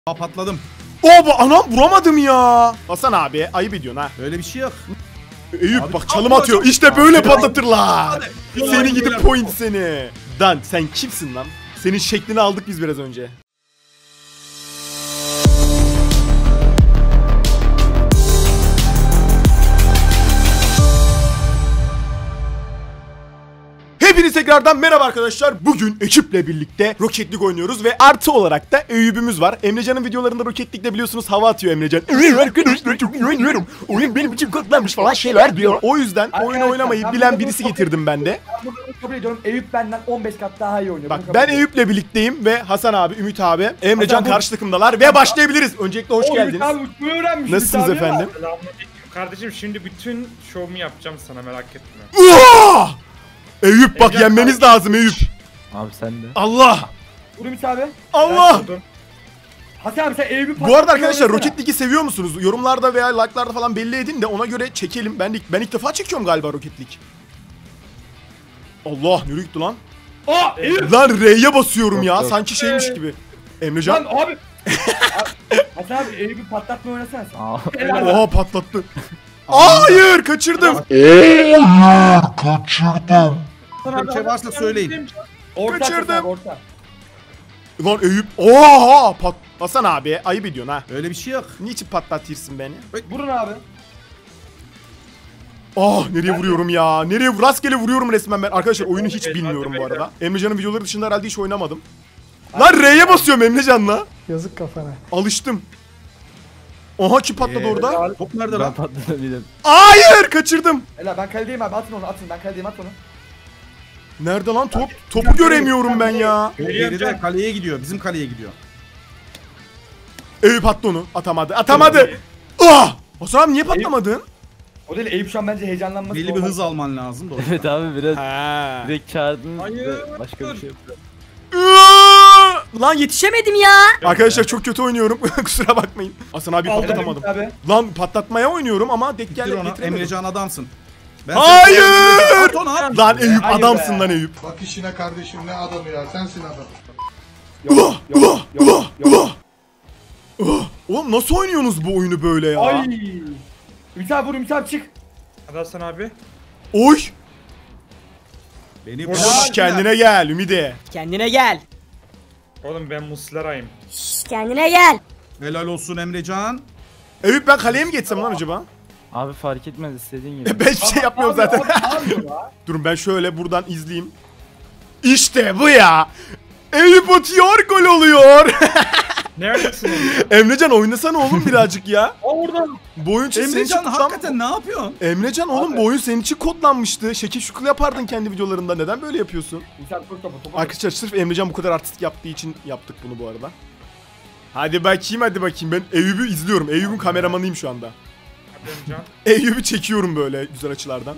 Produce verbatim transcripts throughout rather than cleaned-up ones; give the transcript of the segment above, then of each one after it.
Aa, patladım. Oba anam vuramadım ya. Hasan abi ayıp ediyorsun ha. Öyle bir şey yok. Eyüp Abi, bak çalım abi, atıyor. çok- İşte böyle Abi, patlatırlar. hadi. Seni Hadi. gidip point seni. Dan sen kimsin lan? Senin şeklini aldık biz biraz önce. Hepiniz tekrardan merhaba arkadaşlar. Bugün ekiple birlikte Rocket League oynuyoruz ve artı olarak da Eyüp'ümüz var. Emrecan'ın videolarında Rocket League'de biliyorsunuz hava atıyor Emrecan. Arkadaşlar çok iyi oynuyorum. Oyun benim için kodlanmış falan şeyler diyor. O yüzden oyun oynamayı bilen birisi getirdim ben de. Ben burada kabul ediyorum. Eyüp benden on beş kat daha iyi oynuyor. Bak ben Eyüp'le birlikteyim ve Hasan abi, Ümit abi, Emrecan Hasan, bu- karşı takımdalar ve başlayabiliriz. Öncelikle hoş O, geldiniz. Ümit abi uçmayı öğrenmiş. Nasılsınız Ümit abi efendim? Selamünaleyküm kardeşim, şimdi bütün şovumu yapacağım sana, merak etme. Uaa! Eyüp bak Emrecan yenmeniz kardeşim. lazım Eyüp. Abi sen de. Allah! Vur Ümit abi. Allah! Dur. Hasan abi sen Eyüp'ü Bu arada patlatmayı arkadaşlar öğrensene. Rocket League'i seviyor musunuz? Yorumlarda veya like'larda falan belli edin de ona göre çekelim. Ben ilk, ben ilk defa çekiyorum galiba Rocket League. Allah nereye gitti lan? Aa Eyüp! Lan R'ye basıyorum Yok, ya yok. sanki şeymiş gibi. Emrecan. Lan abi! Hasan abi Eyüp'ü patlatmayı öğrensene sen. Aa, Helal. Oha patlattı. Hayır kaçırdım. Bir şey varsa söyleyin. Orta Kaçırdım. Hasan abi, orta. Lan Eyüp. Oha pat. Hasan abi ayıp ediyorsun ha. Öyle bir şey yok. Niçin patlatırsın beni? Vurun abi. Ah nereye vuruyorum ya? Nereye rastgele vuruyorum resmen ben. Arkadaşlar oyunu hiç Hadi bilmiyorum bu beyler. arada. Emrecan'ın videoları dışında herhalde hiç oynamadım. Lan R'ye basıyorum Emrecan'la. Yazık kafana. Alıştım. Oha kim patladı Ee, orada? Top nerede ben lan? patlatabilirim. Hayır kaçırdım. Helal ben kaledeyim abi atın onu atın ben kaledeyim at onu. Nerede lan top? Topu göremiyorum ben ya. O geride kaleye gidiyor. Bizim kaleye gidiyor. Eyüp attı onu. Atamadı. Atamadı. Ah! Hasan abi niye patlamadın? O değil Eyüp şu an bence heyecanlanması. Belli bir hız alman lazım da. Evet abi biraz Ha. direkt çağırdın Hayır. ve başka bir şey yapıyor. Lan Yetişemedim ya. arkadaşlar çok kötü oynuyorum. Kusura bakmayın. Hasan abi Aldım patlatamadım. Ümit abi. Lan patlatmaya oynuyorum ama denk Bitir gel onu. getiremedim. Emrecan adamsın. Ben Hayır! seni- At onu at. Lan Eyüp Hayır adamsın be. lan Eyüp. Bak işine kardeşim ne adamı ya sensin adam. Yok yok yok yok. Ah! Oğlum nasıl oynuyorsunuz bu oyunu böyle ya? Ay. Ümit abi vur Ümit abi çık. Hadi Hasan abi. Oy! Beni Şş, kendine gel Ümide. Kendine gel. Oğlum ben muslarayım. Şşş, kendine gel. Helal olsun Emrecan. Eyüp ben kaleye mi geçsem lan acaba? Abi fark etmez istediğin gibi. Ben hiçbir şey yapmıyorum Abi, zaten. abi, ne yapıyor la? Durun ben şöyle buradan izleyeyim. İşte bu ya. Eyüp atıyor gol oluyor. Neredesin oğlum? Emrecan oynasana oğlum birazcık ya. Aa oradan. Bu oyun için senin için Emrecan kodlan... hakikaten ne yapıyorsun? Emrecan oğlum bu oyun senin için kodlanmıştı. Şekil şukul yapardın kendi videolarında. Neden böyle yapıyorsun? Ümit abi vur topu topu. Arkadaşlar sırf Emrecan bu kadar artistik yaptığı için yaptık bunu bu arada. Hadi bakayım hadi bakayım. Ben Eyüp'ü izliyorum. Eyüp'ün kameramanıyım şu anda. Hadi Emcan. Eyüp'ü çekiyorum böyle güzel açılardan.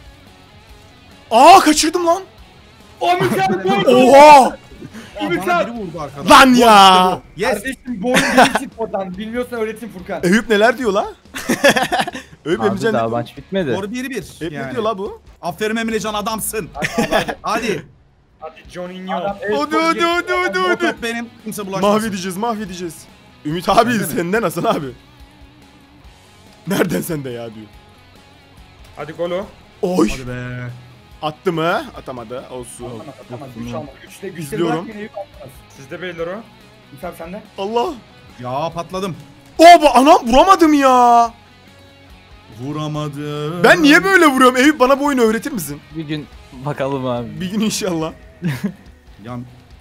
Aa kaçırdım lan. O Ümit abi vur. Oha! Aa, Ümit bana abi. biri vurdu arkadan. Lan ya! Yes. Kardeşim bu oyun gelişsin oradan. Bilmiyorsan öğretim Furkan. Eyüp neler diyor la? Eyüp Abi Emrecan ne daha diyor? maç bitmedi. Doğru biri bir. Eyüp ne Yani. diyor la bu? Aferin Emrecan adamsın. Hadi. Hadi Johnny Adam Yo. el Hadi kolu hadi geçti. hadi hadi O hadi. top benim. Kimse bulaşmasın. Mahvedeceğiz mahvedeceğiz. Ümit abi Sende mi? senden Hasan abi. Nereden sende ya diyor. Hadi golo. Oy! Hadi be. Attı mı? Atamadı. Olsun. Tamam tamam güç alma. Güçle güçle İzliyorum. bırakmayın Eyüp atmaz. Sizde beyler o. Ümit abi sende. Allah! Ya patladım. Oba anam vuramadım ya. Vuramadım. Ben niye böyle vuruyorum? Eyüp bana bu oyunu öğretir misin? Bir gün bakalım abi. Bir gün inşallah. Ya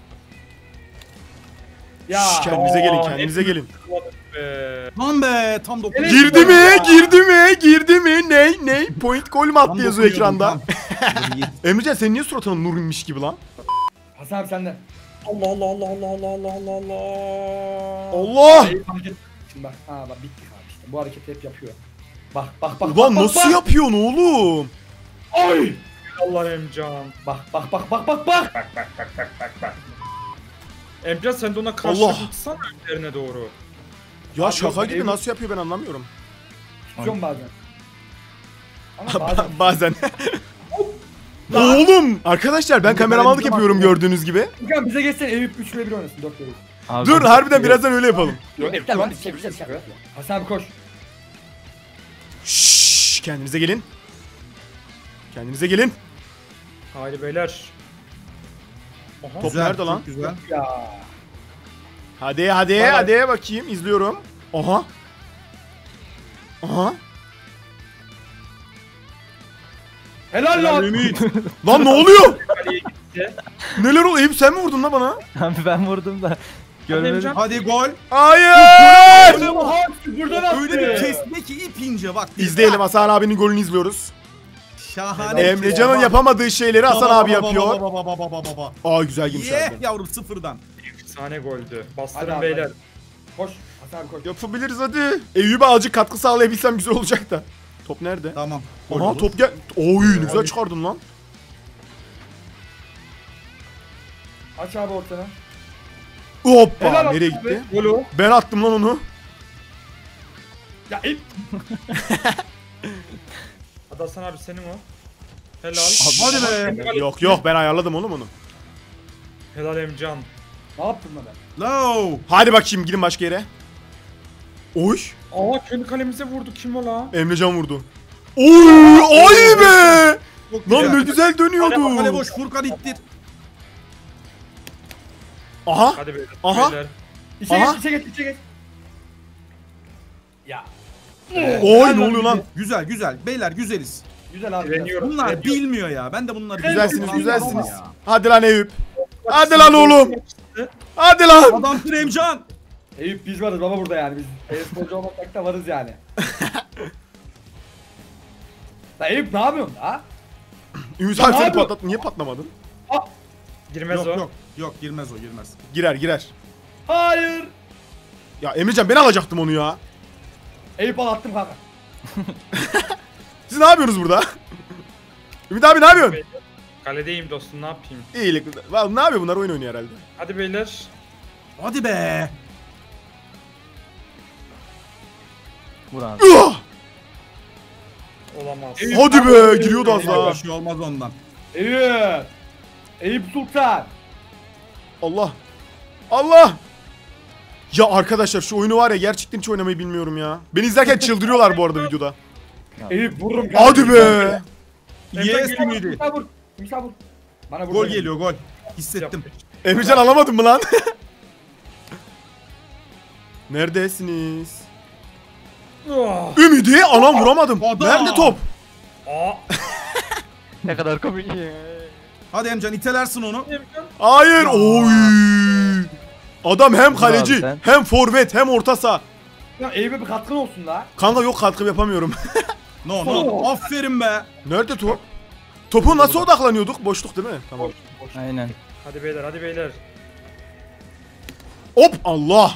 Ya. Şş, kendinize gelin Aa, kendinize gelin. Ee, lan be tam dokuz. Evet. Girdi mi? Girdi mi? Girdi mi? Ney? Ney? Point gol mü Tam attı yazıyor dokunuyordum, ekranda. tam. İyi. Emrecan senin niye suratına nur inmiş gibi lan? Hasan abi sende. Allah Allah Allah Allah Allah Allah Allah Allah. Allah! Eyüp hareket. Şimdi bak. Ha bak bittik abi işte. Bu hareketi hep yapıyor. Bak bak bak. Ulan bak, nasıl bak, yapıyorsun oğlum? Ay! Allah Emcan. Bak bak bak bak bak bak. Bak bak bak bak bak bak. Emcan sen de ona Allah. karşı tutsana önlerine doğru. Ya Abi şaka yok, gibi Eyüp- nasıl yapıyor ben anlamıyorum. Tutuyorum bazen. Ama bazen. Bazen. Oğlum! Arkadaşlar ben kameramanlık yapıyorum gördüğünüz gibi. Furkan bize geçsene Eyüp üç ve bir oynasın dört ve bir. Abi, Dur harbiden birazdan öyle yapalım. Yok iptal lan. Bir şey bir şey bir şey. Hasan abi koş. Şşş, kendinize gelin. Kendinize gelin. Haydi beyler. Aha. Top Güzel, nerede lan? çok Güzel. Ya. Hadi hadi Bak. hadi bakayım izliyorum. Aha. Aha. Helal lan. Ümit. Lan ne oluyor? Kaleye gitti. Neler oluyor? Eyüp sen mi vurdun lan bana? Abi ben vurdum da. Görmedim. Emrecan. Hadi gol. Hayır! Oha buradan attı. Öyle bir kesme ki ip ince bak. İzleyelim, Hasan abinin golünü izliyoruz. Şahane. Emrecan'ın yapamadığı şeyleri Hasan Baba, abi baba, yapıyor. Baba baba baba baba. Aa güzel girmiş Yeah harbiden. yavrum sıfırdan. Efsane goldü. Hadi Bastırın abi. beyler. Koş. Hasan abi koş. Yapabiliriz hadi. Eyüp'e azıcık katkı sağlayabilsem güzel olacak da. Top nerede? Tamam. Gol Aha olur. top gel. Oy ne güzel çıkardın lan. Aç abi ortadan. Hoppa Helal olsun nereye abi. gitti? Golü. Ben attım lan onu. Ya ip. Hadi Hasan abi senin o. Helal. Hadi be. Yok yok ben ayarladım oğlum onu. Helal Emcan. Ne yaptın lan ben? Low. Hadi bakayım gidin başka yere. Oy. Aa kendi kalemize vurdu. Kim o la? Emrecan vurdu. Oy ay be. Çok Lan ne güzel. güzel Kale dönüyordu. boş Furkan ittir. Aha. Hadi beyler. Aha. Beyler. İçe Aha. geç içe geç içe geç. Ya. Oy ne oluyor lan? Güzel güzel. Beyler güzeliz. Güzel abi. Direniyorum. Bunlar direniyorum. bilmiyor ya. Ben de bunları Güzelsiniz bilmiyorum. güzelsiniz. Ya. Hadi lan Eyüp. Hadi lan oğlum. Hadi lan. Adamsın Emcan. Eyüp biz varız baba burada yani biz. E-sporcu olmasak da varız yani. La Eyüp ne yapıyorsun la? Ümit Ya abi ne seni yapıyor? patlat. Niye patlamadın? Girmez Yok o. yok. Yok girmez o girmez. Girer girer. Hayır. Ya Emrecan ben alacaktım onu ya. Eyüp al attım kanka. Siz ne yapıyorsunuz burada? Ümit abi ne yapıyorsun? Kaledeyim dostum ne yapayım? İyilik. Vallahi ne yapıyor bunlar? Oyun oynuyor herhalde. Hadi beyler. Hadi be. Vur abi. Üah! Olamaz. Hadi be giriyordu az Daha daha. bir şey olmaz ondan. Eyüp. Eyüp Sultan. Allah. Allah. Ya arkadaşlar şu oyunu var ya gerçekten hiç oynamayı bilmiyorum ya. Beni izlerken çıldırıyorlar bu arada videoda. Eyüp vururum. Hadi be. Yes Ümit'i. Musa vur. Musa vur. Bana vur. Gol geliyor gol. Hissettim. Emrecan alamadın mı lan? Neredesiniz? Oh. Ümidi anam vuramadım. Adam. Nerede top? Aa. Ne kadar komik ya. Hadi Emcan itelersin onu. Emcan. Hayır. Oy. Adam hem kaleci, sen. hem forvet, hem orta saha. Ya Eyüp'e bir katkın olsun la. Kanka yok katkı yapamıyorum. No no. Aferin be. Nerede top? Topu nasıl odaklanıyorduk? Boşluk değil mi? Tamam. Aynen. Hadi beyler hadi beyler. Hop Allah.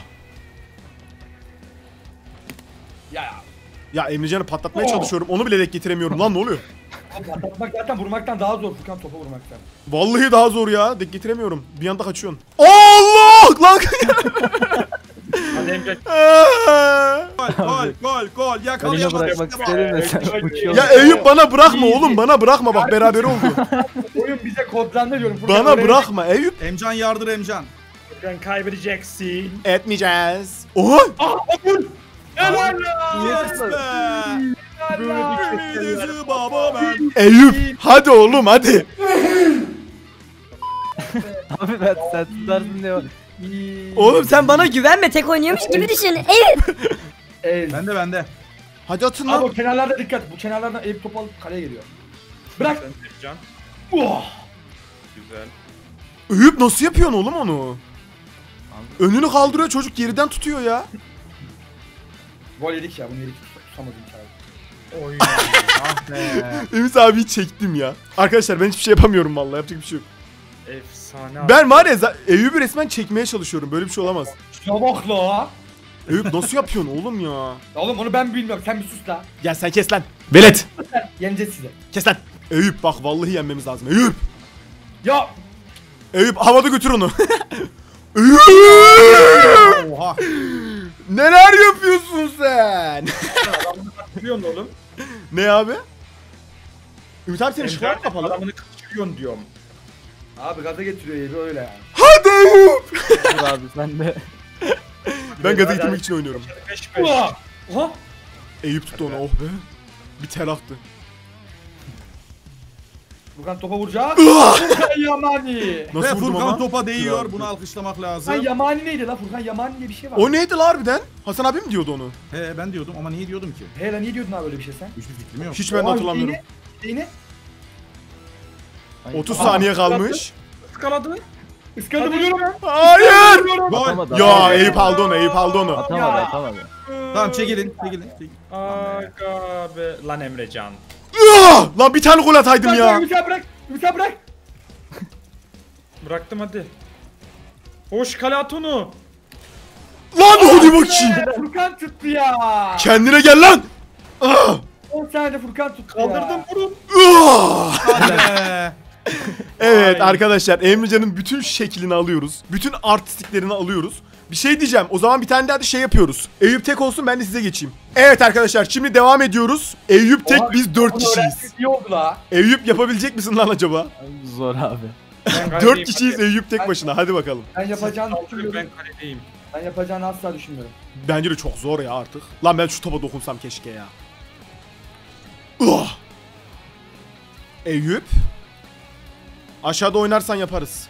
Ya. Ya Emrecan'ı patlatmaya çalışıyorum. Onu bile denk getiremiyorum. Lan ne oluyor? Patlatmak zaten vurmaktan daha zor Furkan topa vurmaktan. Vallahi daha zor ya. Denk getiremiyorum. Bir anda kaçıyorsun. Allah! Lan! Hadi Emcan. Gol gol gol gol. Kaleye Yakalayamadık. bırakmak İşte bu. istedim de sen uçuyorsun. Ya Eyüp bana bırakma oğlum. Bana bırakma. Bak beraber oldu. Oyun bize kodlandı diyorum. Furkan Bana oraya- bırakma Eyüp. Emcan yardır Emcan. Furkan kaybedeceksin. Etmeyeceğiz. Oha! Helal ya. Yes be. Ümidisi baba ben. Eyüp hadi oğlum hadi. Abi ben sen tutarsın diye. Oğlum sen bana Güvenme tek oynuyormuş gibi düşün. Evet. Ey. Bende bende. hadi atın Abi o lan. kenarlarda dikkat. Bu kenarlardan Eyüp topu alıp kaleye geliyor. Bırak. Sen Emcan. Oh. Güzel. Eyüp nasıl yapıyorsun oğlum onu? Önünü kaldırıyor çocuk geriden tutuyor ya. Gol yedik ya bunu yedik. Tutamadım içeride. Oy. Ah be. Ümit abi çektim ya. Arkadaşlar ben hiçbir şey yapamıyorum vallahi yapacak bir şey yok. Efsane abi. Ben var ya za- Eyüp'ü resmen çekmeye çalışıyorum. Böyle bir şey olamaz. Şuna bak la. Eyüp nasıl yapıyorsun oğlum ya? Ya oğlum onu ben bilmiyorum. Sen bir sus la. Gel sen kes lan. Velet. Yeneceğiz size. Kes lan. Eyüp bak vallahi yenmemiz lazım. Eyüp. Ya. Eyüp havada götür onu. Eyüp. Oha. Neler yapıyorsun sen? Biliyorsun oğlum. Ne abi? Ümit abi senin Emcan ışıklar kapalı. adamını kaçırıyorsun diyorum. Abi gaza getiriyor Eyüp'ü öyle yani. Hadi. Dur abi sen de. Ben gaza getirmek için oynuyorum. beş beş. Oha. Oha. Eyüp tuttu onu, oh be. Bir tel attı. Furkan topa vuracak. Furkan Yamani. Nasıl Ve vurdum Furkan ama? topa değiyor. Ya. Bunu alkışlamak Furkan lazım. Yamani neydi lan? Furkan Yamani diye bir şey var. O neydi la harbiden? Hasan abi mi diyordu onu? He ben diyordum ama niye diyordum ki? He lan niye diyordun abi öyle bir şey sen? Hiçbir fikrim yok. Hiç ben de Oha, hatırlamıyorum. Hüseyin'i- Hüseyin'i otuz Aha, saniye kalmış. Iskaladı. ıskaladı vuruyorum ben. Hayır! Gol. Atamadı. Ya Atamadı. Eyüp aldı onu, Eyüp aldı onu. Atamadı atamadı. Tamam çekilin. Çekilin. çekilin. Aga be. Lan Emrecan. Ah! Lan bir tane gol ataydım Bırak, ya. Ümit abi bırak. Ümit abi bırak. Bıraktım hadi. Hoş kale at onu. Lan hadi bakayım. Be, Furkan tuttu ya. Kendine gel lan. Ah! on saniyede Furkan tuttu ya. Kaldırdım vurun. Ah! Hadi be. Evet Vay. arkadaşlar, Emrecan'ın bütün şeklini alıyoruz. Bütün artistliklerini alıyoruz. Bir şey diyeceğim. O zaman bir tane daha da şey yapıyoruz. Eyüp tek olsun, ben de size geçeyim. Evet arkadaşlar, şimdi devam ediyoruz. Eyüp tek, Oha, biz dört onu kişiyiz. öğrensek İyi oldu la. Eyüp yapabilecek misin lan acaba? Zor abi. Ben dört kaledeyim, kişiyiz, hadi. Eyüp tek başına. Hadi bakalım. Ben yapacağını Kaldırın, düşünmüyorum. ben kaledeyim. Ben yapacağını asla düşünmüyorum. Bence de çok zor ya artık. Lan ben şu topa dokunsam keşke ya. Ah! Eyüp. Aşağıda oynarsan yaparız.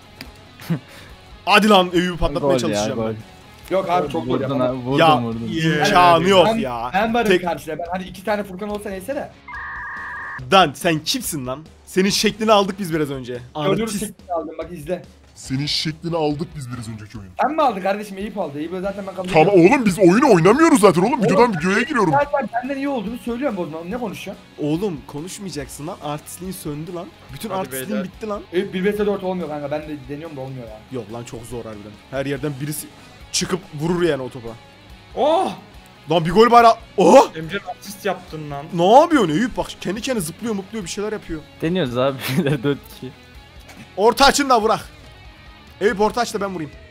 Hadi lan, Eyüp'ü patlatmaya Gol ya çalışacağım gol. ben. Yok abi çok gol Vurdun yapamam. abi vurdun Ya, vurdun. İmkanı yok Ben- ya. Ben varım Tek- karşıda. Ben hani iki tane Furkan olsa neyse de. Dan sen kimsin lan? Senin şeklini aldık biz biraz önce. Gördüğünüz Artist. şeklini aldım bak izle. Senin şeklini aldık biz biraz önceki oyun. Sen mi aldın kardeşim? Eyüp aldı. Eyüp zaten ben kabul Tamam oğlum biz oyunu oynamıyoruz zaten oğlum. Videodan videoya giriyorum. Zaten benden iyi olduğunu söylüyorum o zaman. Ne konuşuyorsun? Oğlum konuşmayacaksın lan. Artistliğin söndü lan. Bütün Hadi artistliğin beyler. bitti lan. Eyüp bir vs dört olmuyor kanka. Ben de deniyorum da olmuyor ya. Yok lan, çok zor harbiden. Her yerden birisi çıkıp vurur yani o topa. Oh! Lan bir gol bari. Oh! Emrecan asist yaptın lan. Ne yapıyorsun Eyüp? Bak kendi kendine zıplıyor mutluyor, bir şeyler yapıyor. Deniyoruz abi. dört kişi. Orta açın da bırak. Eyüp orta aç da ben vurayım.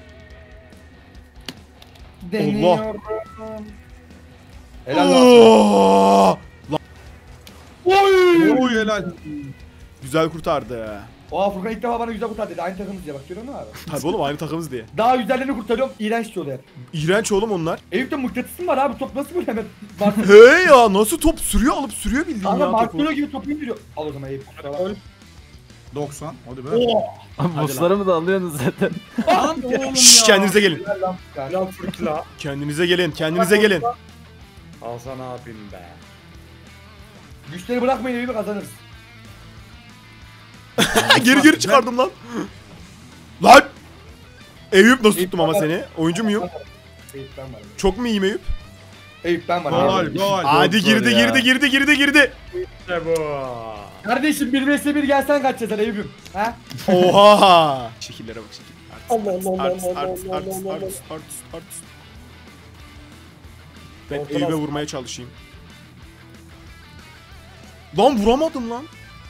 Deniyorum. Helal lan. Oh! Lan Oy! Oy helal. güzel kurtardı. Oha Furkan ilk defa bana güzel kurtar dedi. Aynı takımız diye bak görüyor musun abi? Tabii oğlum, aynı takımız diye. Daha güzellerini kurtarıyorum. İğrenç diyorlar. İğrenç oğlum onlar. Eyüp'te mıknatısım var abi. Top nasıl böyle hemen? Barcelona Hey ya, nasıl top sürüyor, alıp sürüyor bildiğin ya topu. Barcelona gibi topu indiriyor. Al o zaman Eyüp. kusura bakma. doksan. Hadi be. Oo! Abi buslarımı da alıyorsunuz zaten. Lan oğlum Şşş, ya. kendinize gelin. Helal lan Furkan. Helal fırtla. Kendinize gelin, kendinize gelin. Hasan abim be. Güçleri bırakmayın Eyüp'ü kazanırız. geri geri çıkardım lan. Lan! Eyüp nasıl tuttum ama seni? Oyuncu muyum? Eyüp ben varım. Çok mu iyiyim Eyüp? Eyüp ben Gol varım. gol. Hadi zor girdi, ya. girdi girdi girdi girdi. İşte bu. Kardeşim bir vs bir gelsen kaç yazar Eyüp'üm? Ha? Oha! Şekillere bak şekil. Allah Allah Artist, Allah artist, Allah artist, Allah artist, artist, artist. Ben Ortadan Eyüp'e sağ- vurmaya çalışayım. Lan vuramadım lan.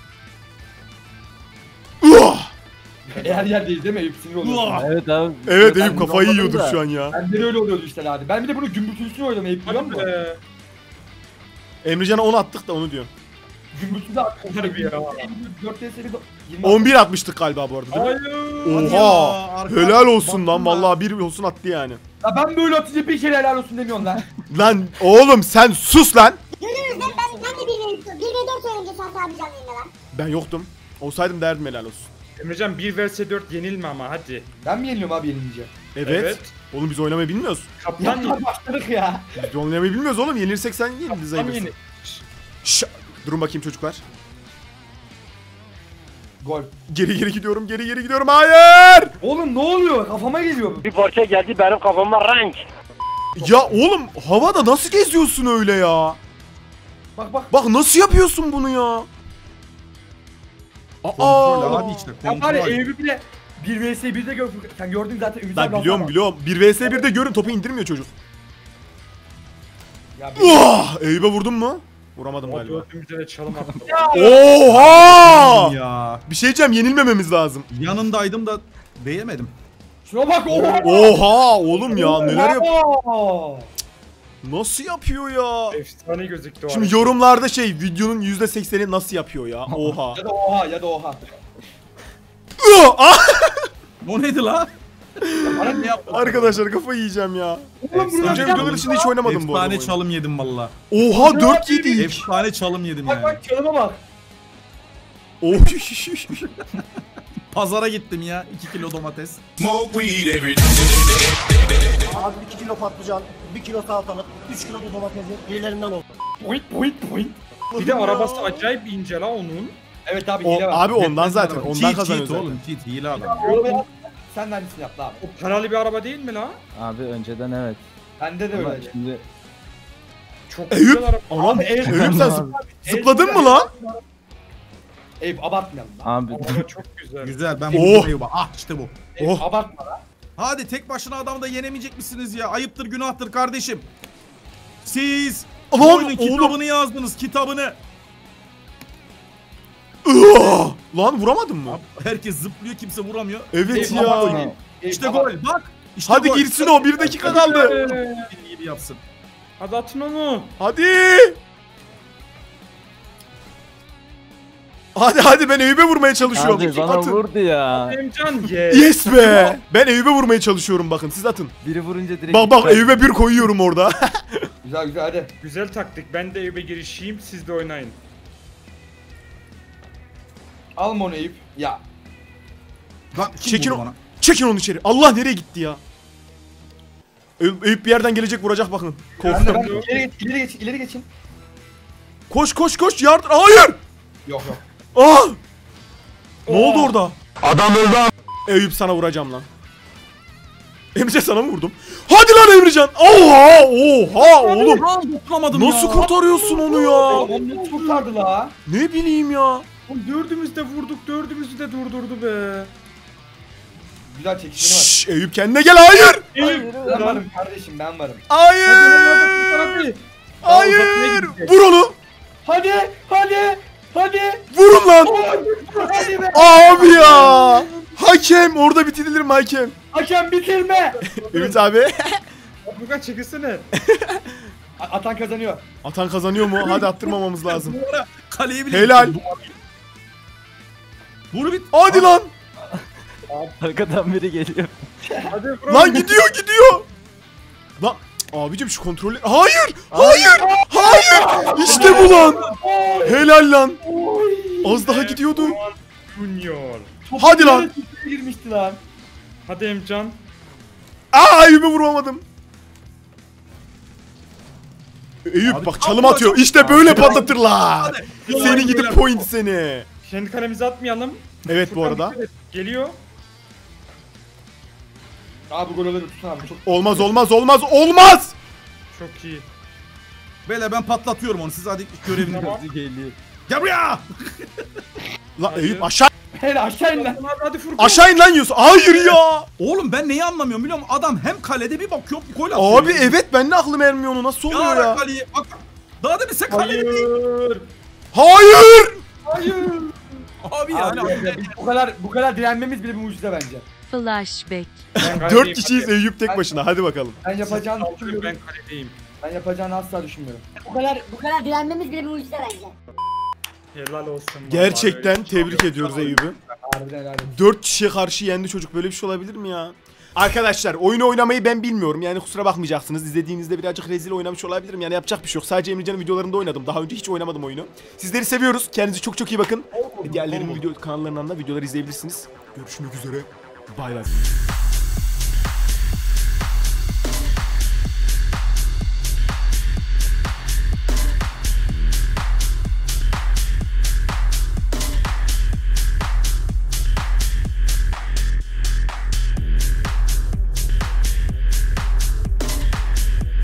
Uah! Her yerdeyiz değil mi Eyüp sinir oluyor. Evet abi. Evet Ben Eyüp kafayı anlamadım yiyordur da. şu an ya. Ben de öyle oluyordu işte hadi. Ben bir de bunu gümbürtüsünü oynadım Eyüp biliyor Hadi musun? be. Emrecan'a on attık da onu diyorum. Gümbürtü de attım. Harbi ya. dört vs bir yirmi on bir atmıştık galiba bu arada değil mi? Hayır. Hadi ya, Oha! arka- Helal olsun lan, Baktım vallahi bir olsun attı yani. Ya ben böyle atınca bir kere helal olsun demiyorsun lan. Lan oğlum sen sus lan. Görüyoruz ben, ben, ben de bir ve dört oyuncu Sas abi canlı yayında lan. Ben yoktum. Olsaydım derdim helal olsun. Emrecan bir vs dört yenilme ama hadi. Ben mi yeniliyorum abi yenilince? Evet. Evet. Oğlum biz oynamayı bilmiyoruz. Kaptan Ya yenil. başladık ya. Biz oynamayı bilmiyoruz oğlum. Yenilirsek sen yenildin Kaptan zayıfsın. yenil. Şşş. Durun bakayım çocuklar. Gol. Geri geri gidiyorum, geri geri gidiyorum. Hayır! Oğlum ne oluyor? Kafama geliyor. Bir parça geldi benim kafama renk. Ya oğlum havada nasıl geziyorsun öyle ya? Bak bak. Bak nasıl yapıyorsun bunu ya? Kontrol Aa! abi işte Ya var ya kontrol. Eyüp'ü bile bir vs birde gör. Sen gördün zaten Ümit Ben abi biliyorum alsana. biliyorum. bir vs birde görün, topu indirmiyor çocuk. Ya bir- Oh! Eyüp'e vurdun mu? Vuramadım O galiba. dördümüzde de çalım attı. Oha! Ya. Bir şey diyeceğim, yenilmememiz lazım. Yanındaydım da değemedim. Şuna bak oha. Oha oğlum ya, neler yap... Oha! Nasıl yapıyor ya? Efsane gözüktü o Şimdi hareket. yorumlarda şey, videonun yüzde sekseni nasıl yapıyor ya? Oha. Ya da oha ya da oha. Ah! O neydi la? Bana ne yaptın? Arkadaşlar kafayı yiyeceğim ya. Oğlum Önce videolar içinde hiç oynamadım bu arada. Efsane oyunu. çalım yedim valla. Oha dört yedik. Efsane çalım yedim Bak yani. bak çalıma bak. Oh. Pazara gittim ya. iki kilo domates. Abi iki kilo patlıcan, bir kilo salatalık, üç kilo da domatesi birilerinden oldu. Point point point. Bir de arabası acayip ince la onun. Evet abi O, hile var. abi ondan zaten. Cheat, Ondan cheat kazanıyor zaten. oğlum. Cheat hile adam. Oğlum, sen de aynısını yaptı abi. O paralı bir araba değil mi la? Abi önceden evet. Bende de Ama öyle. şimdi Çok Eyüp! güzel araba. Anam Abi, evet. Eyüp sen Abi. zıp- zıpladın mı lan? Eyüp abartmayalım lan. abi Araba çok güzel. Güzel ben Oh. buldum Eyüp'ü. Ah işte bu. Eyüp Oh. abartma lan. Hadi tek başına adamı da yenemeyecek misiniz ya? Ayıptır günahtır kardeşim. Siz Lan oyunun oğlum. kitabını yazdınız kitabını. Ih! Lan vuramadın mı? Herkes zıplıyor kimse vuramıyor. Evet Eyüp ya. abartma. Eyüp İşte abartma. gol bak. İşte Hadi gol. girsin o, bir dakika kaldı. Bildiği gibi yapsın. Hadi atın onu. Hadi. Hadi hadi ben Eyüp'e vurmaya çalışıyorum. abi bana Atın. vurdu ya. Emcan ye. Yes be. Ben Eyüp'e vurmaya çalışıyorum bakın siz atın. Biri vurunca direkt Bak bak iptal. Eyüp'e bir koyuyorum orada. Güzel güzel hadi. Güzel taktik. Ben de Eyüp'e girişeyim. Siz de oynayın. Alma onu Eyüp. Ya. Bak kim Çekin vurdu o- bana? Çekin onu içeri. Allah nereye gitti ya? Eyüp, Eyüp bir yerden gelecek vuracak bakın. Ben de Korktum. ben ileri geç, ileri geç, ileri geçin. Koş koş koş yardım. Hayır. Yok yok. Ah! Ne oldu orada? Adam öldü. Eyüp sana vuracağım lan. Emre sana mı vurdum? Hadi lan Emrecan. Oha! Oha oğlum. Lan dokunamadım Nasıl ya. kurtarıyorsun onu ya? Oğlum ne kurtardı la? Ne bileyim ya. Oğlum dördümüz de vurduk. Dördümüzü de durdurdu be. Güzel çekişmeni var. Şşş Eyüp kendine gel. Hayır. Ben varım kardeşim ben varım. Hayır. Hadi. Hayır. Vur onu. Hadi hadi hadi. Vurun lan. Hadi be. Abi ya. Hakem orada bitirilir mi hakem? Hakem bitirme. Evet abi. Furkan çekilsene. A- Atan kazanıyor. Atan kazanıyor mu? Hadi attırmamamız lazım. Bu ara kaleye bile Helal. gittim. Vur bit. Hadi lan. Arkadan biri geliyor. Hadi vuralım. Lan gidiyor gidiyor. Lan abicim şu kontrolü. Hayır. Hayır. Hayır. İşte bu lan. Helal lan. Az daha gidiyordu. Junior. Hadi lan. Toplara girmişti lan. Hadi Emcan. Aa Eyüp'e vuramadım. Eyüp Abi, bak çalım abi, atıyor. çok- İşte böyle patlatırlar. Hadi. Seni gidip point seni. Kendi kalemizi atmayalım. Evet bu Furkan arada. dikkat et. Geliyor. Abi gol alırım tutun abi çok. Olmaz olmaz olmaz olmaz. Çok iyi. Beyler ben patlatıyorum onu. Siz hadi görevini Tamam. görün. Geliyor. Gel buraya. Lan Hayır. Eyüp aşağı Hele aşağı in lan. Hadi, hadi Furkan. aşağı in lan yiyorsun. Hayır ya. Oğlum ben neyi anlamıyorum biliyor musun? Adam hem kalede bir bakıyor bir gol atıyor. Abi evet ben de aklım ermiyor onu. Nasıl Ya oluyor ara ya? kaleye. Bak. Daha da bir sen kalede değil. Hayır. Hayır. Abi yani. Abi, biz bu kadar bu kadar direnmemiz bile bir mucize bence. Flashback. Ben Dört kaledeyim, kişiyiz hadi. Eyüp tek başına. Hadi bakalım. Ben yapacağını Saldırın, düşünmüyorum. ben kaledeyim. Ben yapacağını asla düşünmüyorum. Bu kadar bu kadar direnmemiz bile bir mucize bence. Helal olsun. vallahi. Gerçekten Öyle bir şey tebrik yok. ediyoruz Eyüp'ü. Harbiden helal olsun. Dört kişiye karşı yendi çocuk. Böyle bir şey olabilir mi ya? Arkadaşlar oyunu oynamayı ben bilmiyorum. Yani kusura bakmayacaksınız. İzlediğinizde birazcık rezil oynamış olabilirim. Yani yapacak bir şey yok. Sadece Emrecan'ın videolarında oynadım. Daha önce hiç oynamadım oyunu. Sizleri seviyoruz. Kendinize çok çok iyi bakın. Diğerlerinin video kanallarından da videoları izleyebilirsiniz. Görüşmek üzere. Bay bay.